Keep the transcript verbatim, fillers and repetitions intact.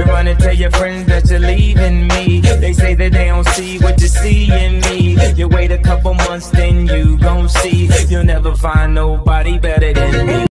run and tell your friends that you're leaving me. They say that they don't see what you see in me. You wait a couple months, then you gon' see you'll never find nobody better than me.